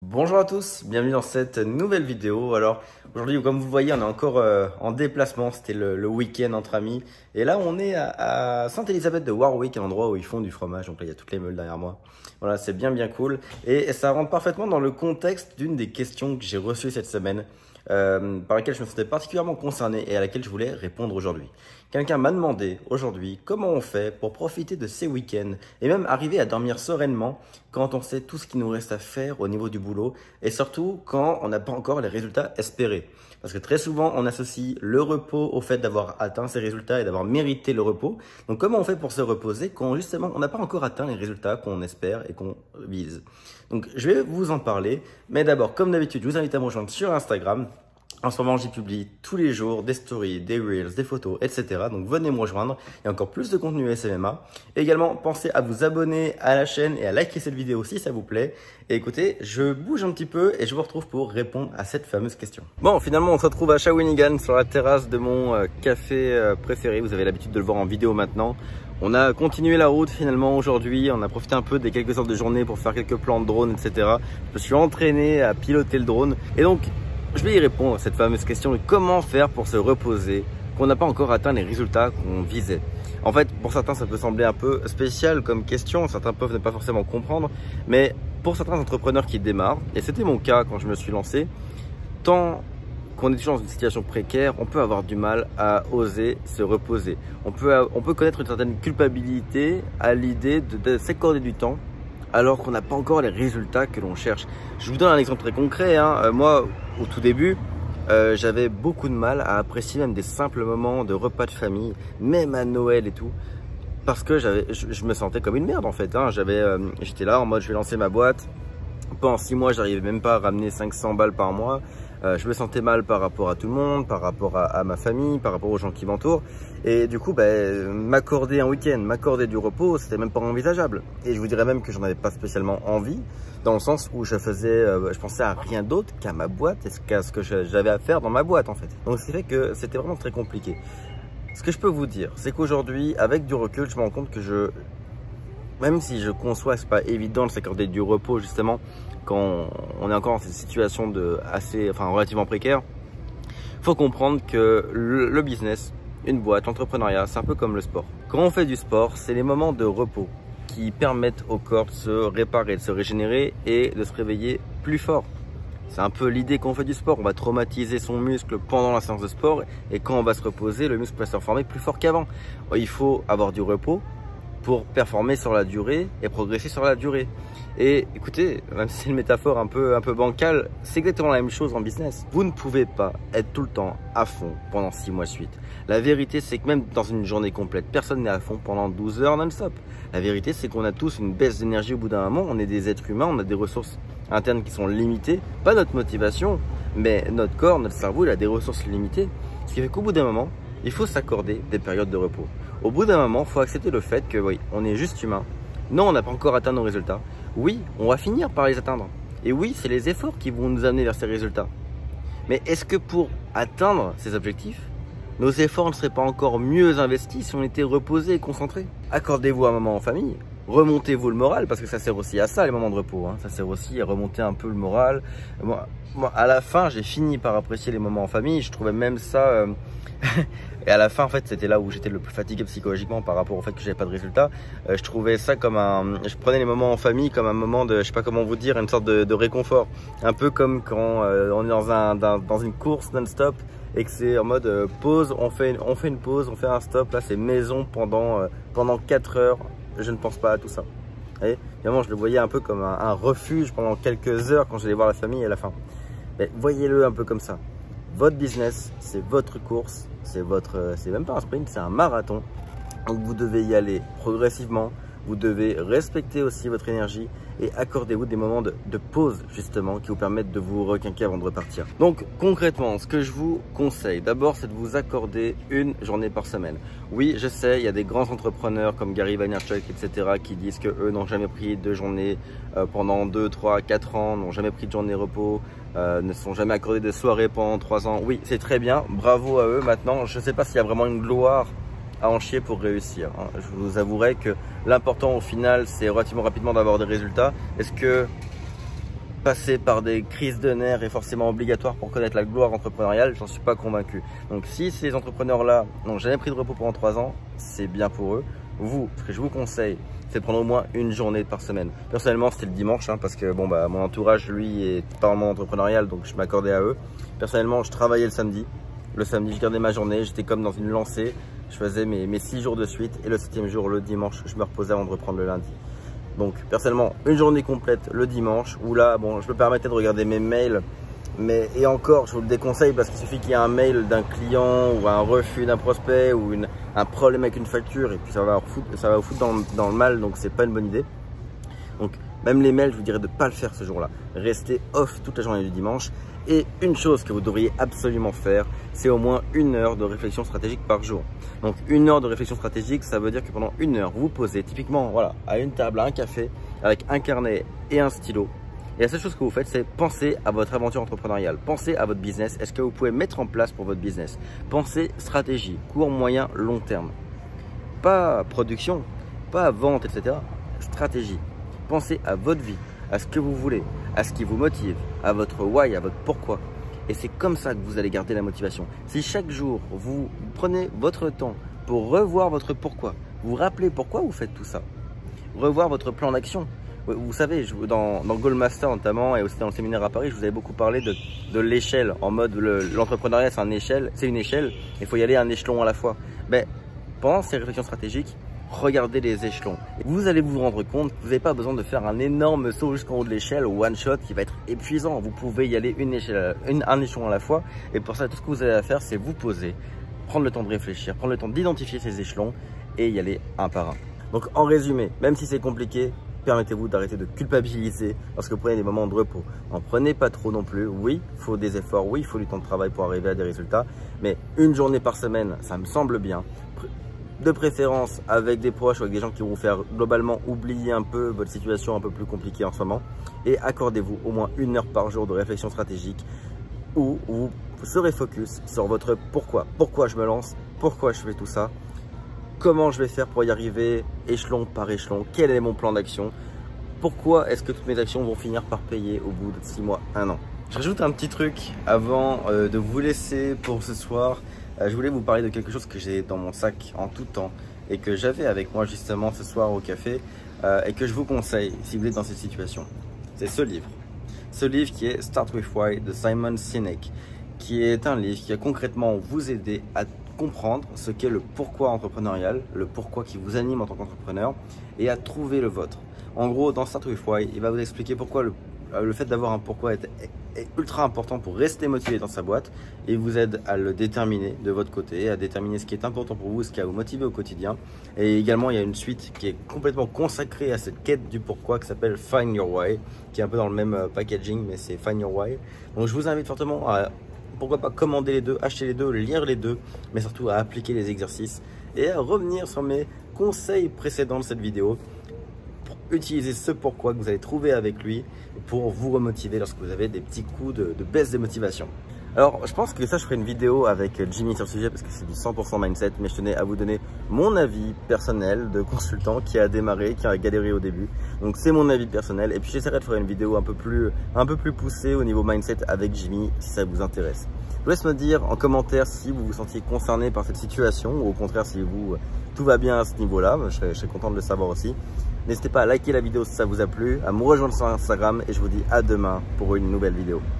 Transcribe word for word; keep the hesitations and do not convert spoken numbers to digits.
Bonjour à tous, bienvenue dans cette nouvelle vidéo. Alors aujourd'hui, comme vous le voyez, on est encore euh, en déplacement, c'était le, le week-end entre amis. Et là on est à, à Sainte-Élisabeth de Warwick, un endroit où ils font du fromage. Donc là il y a toutes les meules derrière moi. Voilà, c'est bien bien cool. Et, et ça rentre parfaitement dans le contexte d'une des questions que j'ai reçues cette semaine. Euh, par laquelle je me sentais particulièrement concerné et à laquelle je voulais répondre aujourd'hui. Quelqu'un m'a demandé aujourd'hui comment on fait pour profiter de ces week-ends et même arriver à dormir sereinement quand on sait tout ce qu'il nous reste à faire au niveau du boulot et surtout quand on n'a pas encore les résultats espérés. Parce que très souvent on associe le repos au fait d'avoir atteint ces résultats et d'avoir mérité le repos. Donc comment on fait pour se reposer quand justement on n'a pas encore atteint les résultats qu'on espère et qu'on vise? Donc je vais vous en parler, mais d'abord comme d'habitude je vous invite à me rejoindre sur Instagram. En ce moment, j'y publie tous les jours des stories, des reels, des photos, et cetera. Donc venez me rejoindre, il y a encore plus de contenu S M M A. Et également, pensez à vous abonner à la chaîne et à liker cette vidéo si ça vous plaît. Et écoutez, je bouge un petit peu et je vous retrouve pour répondre à cette fameuse question. Bon, finalement, on se retrouve à Shawinigan sur la terrasse de mon euh, café euh, préféré. Vous avez l'habitude de le voir en vidéo maintenant. On a continué la route finalement aujourd'hui, on a profité un peu des quelques heures de journée pour faire quelques plans de drone, et cetera. Je me suis entraîné à piloter le drone et donc je vais y répondre à cette fameuse question de comment faire pour se reposer, qu'on n'a pas encore atteint les résultats qu'on visait. En fait, pour certains, ça peut sembler un peu spécial comme question, certains peuvent ne pas forcément comprendre, mais pour certains entrepreneurs qui démarrent, et c'était mon cas quand je me suis lancé, tant qu'on est toujours dans une situation précaire, on peut avoir du mal à oser se reposer. On peut, on peut connaître une certaine culpabilité à l'idée de, de s'accorder du temps alors qu'on n'a pas encore les résultats que l'on cherche. Je vous donne un exemple très concret. Hein. Euh, moi, au tout début, euh, j'avais beaucoup de mal à apprécier même des simples moments de repas de famille, même à Noël et tout, parce que j'avais, je, je me sentais comme une merde en fait. Hein. J'avais, euh, j'étais là en mode je vais lancer ma boîte. Pendant six mois, j'arrivais même pas à ramener cinq cents balles par mois. Euh, je me sentais mal par rapport à tout le monde, par rapport à, à ma famille, par rapport aux gens qui m'entourent. Et du coup, ben, m'accorder un week-end, m'accorder du repos, c'était même pas envisageable. Et je vous dirais même que j'en avais pas spécialement envie, dans le sens où je faisais, euh, je pensais à rien d'autre qu'à ma boîte et qu'à ce que j'avais à faire dans ma boîte en fait. Donc ce qui fait que c'était vraiment très compliqué. Ce que je peux vous dire, c'est qu'aujourd'hui, avec du recul, je me rends compte que je, même si je conçois que c'est pas évident de s'accorder du repos justement quand on est encore dans cette situation de assez, enfin relativement précaire, faut comprendre que le, le business, une boîte, l'entrepreneuriat, c'est un peu comme le sport. Quand on fait du sport, c'est les moments de repos qui permettent au corps de se réparer, de se régénérer et de se réveiller plus fort. C'est un peu l'idée qu'on fait du sport. On va traumatiser son muscle pendant la séance de sport et quand on va se reposer, le muscle va se reformer plus fort qu'avant. Il faut avoir du repos pour performer sur la durée et progresser sur la durée. Et écoutez, même si c'est une métaphore un peu, un peu bancale, c'est exactement la même chose en business. Vous ne pouvez pas être tout le temps à fond pendant six mois de suite. La vérité, c'est que même dans une journée complète, personne n'est à fond pendant douze heures non-stop. La vérité, c'est qu'on a tous une baisse d'énergie au bout d'un moment. On est des êtres humains, on a des ressources internes qui sont limitées. Pas notre motivation, mais notre corps, notre cerveau, il a des ressources limitées. Ce qui fait qu'au bout d'un moment, il faut s'accorder des périodes de repos. Au bout d'un moment, il faut accepter le fait que oui, on est juste humain. Non, on n'a pas encore atteint nos résultats. Oui, on va finir par les atteindre. Et oui, c'est les efforts qui vont nous amener vers ces résultats. Mais est-ce que pour atteindre ces objectifs, nos efforts ne seraient pas encore mieux investis si on était reposé et concentré? Accordez-vous un moment en famille. Remontez-vous le moral, parce que ça sert aussi à ça, les moments de repos. Hein. Ça sert aussi à remonter un peu le moral. Moi, moi à la fin, j'ai fini par apprécier les moments en famille. Je trouvais même ça... Euh... et à la fin, en fait, c'était là où j'étais le plus fatigué psychologiquement par rapport au fait que j'avais pas de résultats. Euh, je trouvais ça comme un... Je prenais les moments en famille comme un moment de... Je sais pas comment vous dire, une sorte de, de réconfort. Un peu comme quand euh, on est dans, un, dans, dans une course non-stop et que c'est en mode euh, pause, on fait, une, on fait une pause, on fait un stop. Là, c'est maison pendant, euh, pendant quatre heures. Je ne pense pas à tout ça. Et évidemment, je le voyais un peu comme un, un refuge pendant quelques heures quand j'allais voir la famille à la fin. Mais voyez-le un peu comme ça. Votre business, c'est votre course, c'est votre, c'est même pas un sprint, c'est un marathon. Donc vous devez y aller progressivement. Vous devez respecter aussi votre énergie et accordez-vous des moments de, de pause justement qui vous permettent de vous requinquer avant de repartir. Donc concrètement, ce que je vous conseille d'abord, c'est de vous accorder une journée par semaine. Oui, je sais, il y a des grands entrepreneurs comme Gary Vaynerchuk, et cetera qui disent que eux n'ont jamais pris de journée euh, pendant deux, trois, quatre ans, n'ont jamais pris de journée repos, euh, ne sont jamais accordés de soirées pendant trois ans. Oui, c'est très bien, bravo à eux. Maintenant, je ne sais pas s'il y a vraiment une gloire à en chier pour réussir. Je vous avouerai que l'important au final, c'est relativement rapidement d'avoir des résultats. Est-ce que passer par des crises de nerfs est forcément obligatoire pour connaître la gloire entrepreneuriale, j'en suis pas convaincu. Donc si ces entrepreneurs-là n'ont jamais pris de repos pendant trois ans, c'est bien pour eux. Vous, ce que je vous conseille, c'est de prendre au moins une journée par semaine. Personnellement, c'était le dimanche, hein, parce que bon, bah, mon entourage, lui, est pas vraiment entrepreneurial, donc je m'accordais à eux. Personnellement, je travaillais le samedi. Le samedi, je gardais ma journée, j'étais comme dans une lancée. Je faisais mes, mes six jours de suite et le septième jour, le dimanche, je me reposais avant de reprendre le lundi. Donc, personnellement, une journée complète le dimanche, où là, bon, je me permettais de regarder mes mails. Mais, et encore, je vous le déconseille parce qu'il suffit qu'il y ait un mail d'un client ou un refus d'un prospect ou une, un problème avec une facture et puis ça va vous foutre, ça va vous foutre dans, dans le mal, donc c'est pas une bonne idée. Donc même les mails, je vous dirais de ne pas le faire ce jour-là. Restez off toute la journée du dimanche. Et une chose que vous devriez absolument faire, c'est au moins une heure de réflexion stratégique par jour. Donc une heure de réflexion stratégique, ça veut dire que pendant une heure, vous vous posez typiquement voilà, à une table, à un café, avec un carnet et un stylo. Et la seule chose que vous faites, c'est penser à votre aventure entrepreneuriale. Pensez à votre business. Est-ce que vous pouvez mettre en place pour votre business? Pensez stratégie, court, moyen, long terme. Pas production, pas vente, et cetera. Stratégie. Pensez à votre vie, à ce que vous voulez, à ce qui vous motive, à votre why, à votre pourquoi. Et c'est comme ça que vous allez garder la motivation. Si chaque jour, vous prenez votre temps pour revoir votre pourquoi, vous vous rappelez pourquoi vous faites tout ça, revoir votre plan d'action. Vous savez, je, dans, dans Goalmaster notamment et aussi dans le séminaire à Paris, je vous avais beaucoup parlé de, de l'échelle. En mode, l'entrepreneuriat, c'est un échelle, c'est une échelle. Il faut y aller un échelon à la fois. Mais pendant ces réflexions stratégiques, regardez les échelons. Et vous allez vous rendre compte que vous n'avez pas besoin de faire un énorme saut jusqu'en haut de l'échelle, one shot, qui va être épuisant. Vous pouvez y aller une échelle, une, un échelon à la fois. Et pour ça, tout ce que vous avez à faire, c'est vous poser, prendre le temps de réfléchir, prendre le temps d'identifier ces échelons et y aller un par un. Donc en résumé, même si c'est compliqué, permettez-vous d'arrêter de culpabiliser lorsque vous prenez des moments de repos. N'en prenez pas trop non plus. Oui, il faut des efforts, oui, il faut du temps de travail pour arriver à des résultats. Mais une journée par semaine, ça me semble bien. De préférence avec des proches ou avec des gens qui vont vous faire globalement oublier un peu votre situation un peu plus compliquée en ce moment. Et accordez-vous au moins une heure par jour de réflexion stratégique où vous serez focus sur votre pourquoi. Pourquoi je me lance? Pourquoi je fais tout ça? Comment je vais faire pour y arriver échelon par échelon? Quel est mon plan d'action? Pourquoi est-ce que toutes mes actions vont finir par payer au bout de six mois, un an? Je rajoute un petit truc avant euh, de vous laisser pour ce soir. Euh, je voulais vous parler de quelque chose que j'ai dans mon sac en tout temps et que j'avais avec moi justement ce soir au café euh, et que je vous conseille si vous êtes dans cette situation. C'est ce livre. Ce livre qui est Start With Why de Simon Sinek, qui est un livre qui va concrètement vous aider à comprendre ce qu'est le pourquoi entrepreneurial, le pourquoi qui vous anime en tant qu'entrepreneur et à trouver le vôtre. En gros, dans Start With Why, il va vous expliquer pourquoi le, le fait d'avoir un pourquoi est, est ultra important pour rester motivé dans sa boîte et vous aide à le déterminer de votre côté, à déterminer ce qui est important pour vous, ce qui va vous motiver au quotidien. Et également, il y a une suite qui est complètement consacrée à cette quête du pourquoi qui s'appelle Find Your Why, qui est un peu dans le même packaging, mais c'est Find Your Why. Donc, je vous invite fortement à pourquoi pas commander les deux, acheter les deux, lire les deux, mais surtout à appliquer les exercices et à revenir sur mes conseils précédents de cette vidéo pour utiliser ce pourquoi que vous allez trouver avec lui pour vous remotiver lorsque vous avez des petits coups de, de baisse de motivation. Alors, je pense que ça, je ferai une vidéo avec Jimmy sur le sujet parce que c'est du cent pour cent mindset, mais je tenais à vous donner mon avis personnel de consultant qui a démarré, qui a galéré au début. Donc, c'est mon avis personnel. Et puis, j'essaierai de faire une vidéo un peu plus, un peu plus poussée au niveau mindset avec Jimmy si ça vous intéresse. Je vous laisse me dire en commentaire si vous vous sentiez concerné par cette situation ou au contraire si vous, tout va bien à ce niveau-là. Je serais, je serais content de le savoir aussi. N'hésitez pas à liker la vidéo si ça vous a plu, à me rejoindre sur Instagram et je vous dis à demain pour une nouvelle vidéo.